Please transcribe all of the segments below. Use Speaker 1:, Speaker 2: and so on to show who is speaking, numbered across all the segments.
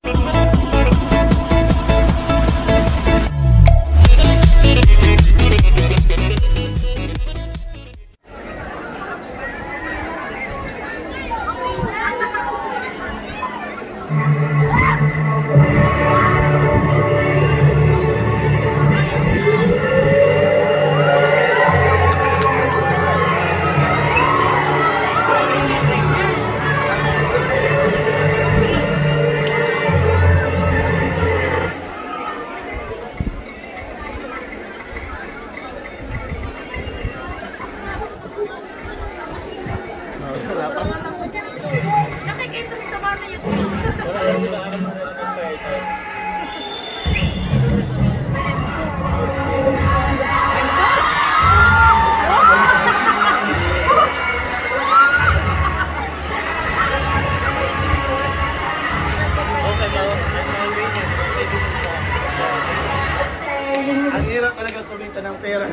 Speaker 1: Ang hirap talaga kumita ng pera.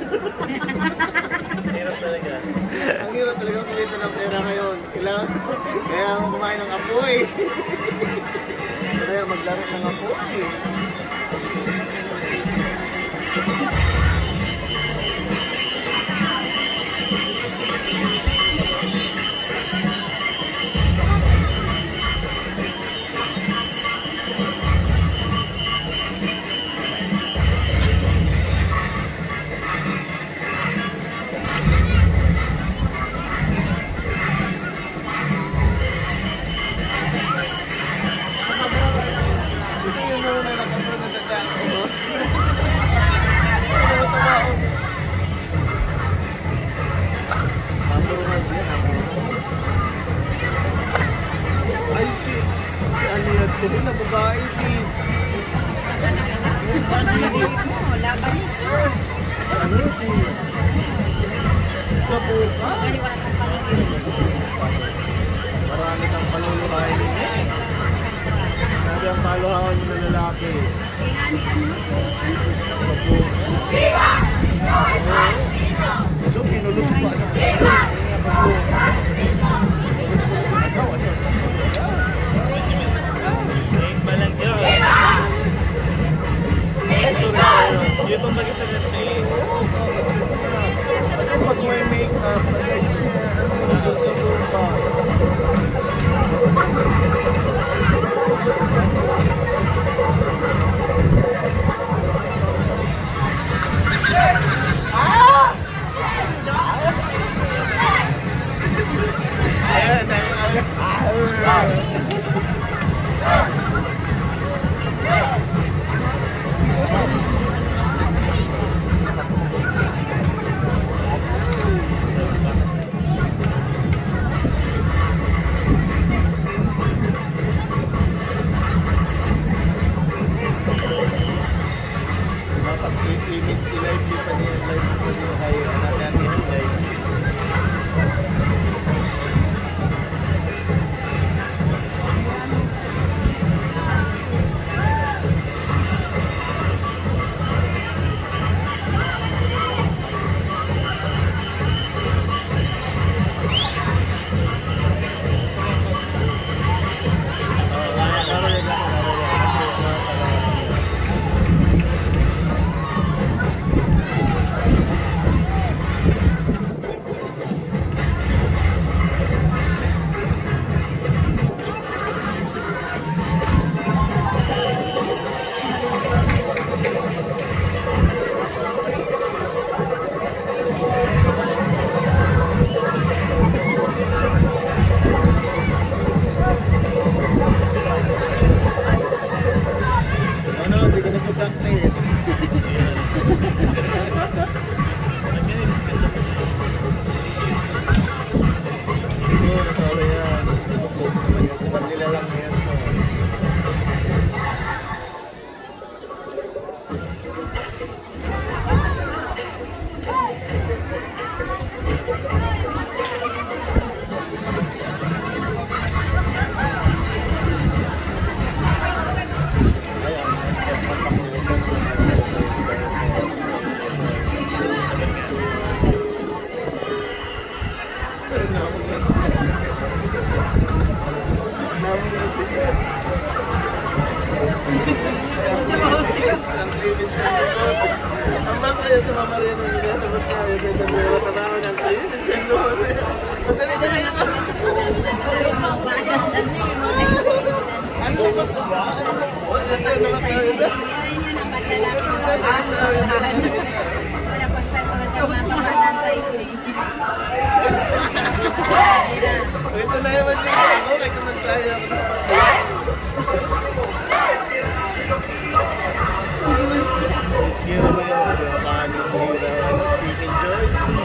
Speaker 1: Hirap talaga. Ang hirap talaga kumita ng pera ngayon. Kaya kumain ng apoy. Kaya maglaro ng apoy. Hindi na babae si ano si Kapuka. Marami kang paluluhain niya. Sabi ang paluhawan mo na lalaki. Viva! Ito, kinulog pa na. Itong mag-isa na pag may make-up, Vincent Luzon. Ang bang kayo sa Mama Rino nila sa mga kayo ganda mo yung matanaw ng kayo Vincent Luzon. Madali na kayo ba? Ano ba ito ba? Ano ba ito naman kayo ba? Ito na naman din ako. Kaya kung tayo ako Iskira mo yun. Baka iskira. Chicken joy.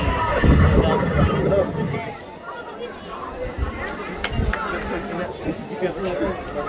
Speaker 1: Iskira.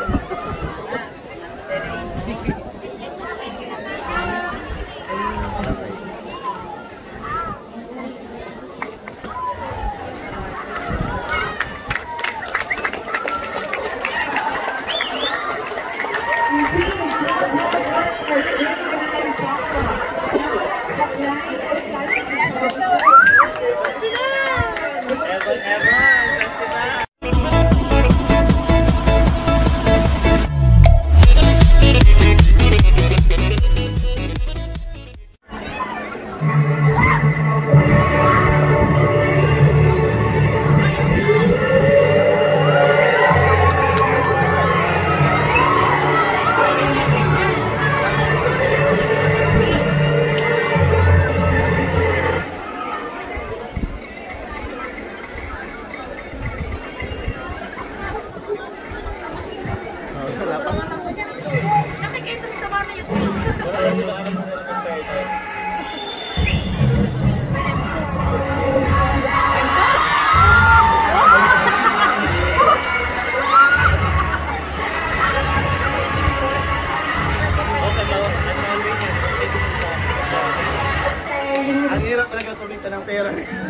Speaker 1: Ang hirap talaga kumita ng pera.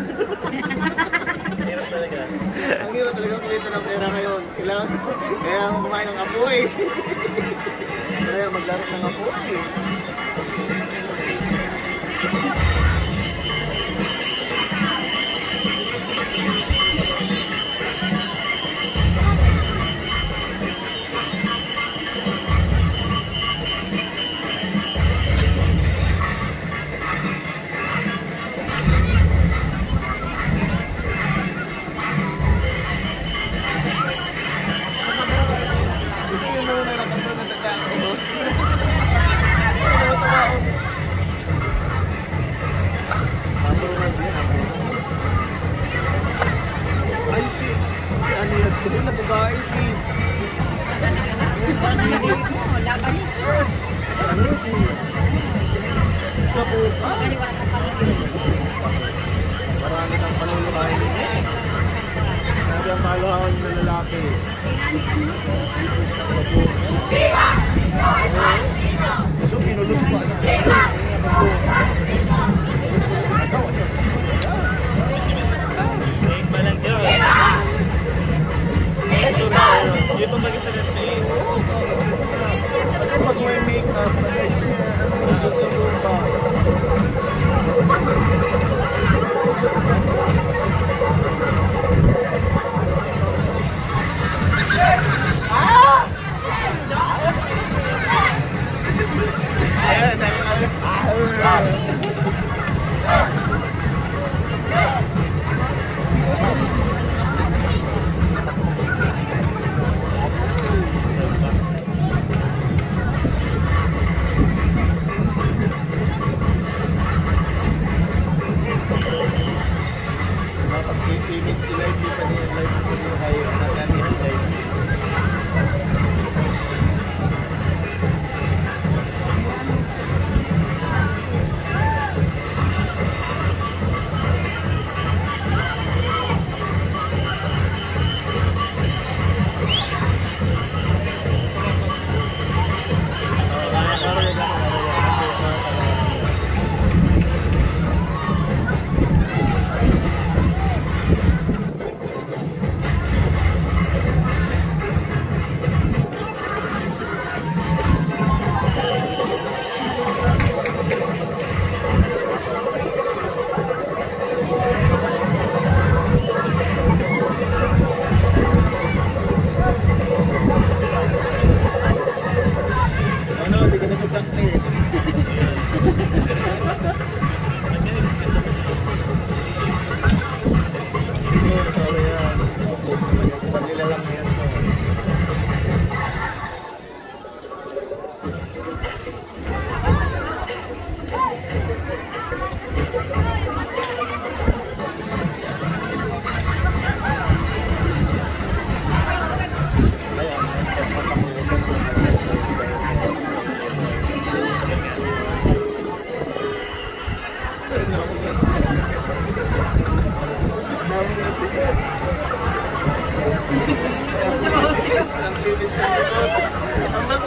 Speaker 1: Hirap talaga. Ang hirap talaga kumita ng pera ngayon. Kaya kumain ng apoy. Kaya maglaro ng apoy. Marami kang panuluhain niya. Sabi ang paluhawan ng lalaki. So, pinulog pa na. Make ba lang yun? Dito mag-isa na ito eh. Pag may make-up,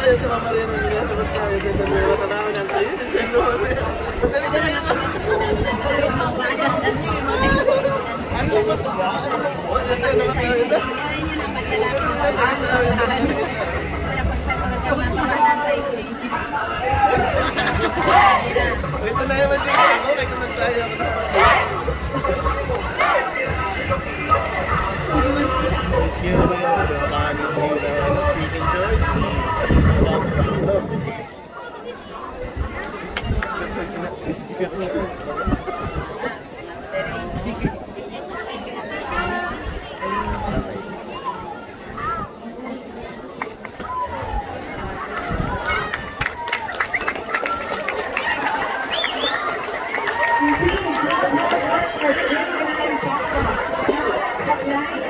Speaker 1: ito Mama Rina. Sabat tayo. Ito na yung matanaw ng tayo. Madali ka na yun. Ano ba ito ba? Ito na yung mandig ako. May kuman tayo.
Speaker 2: Thank you.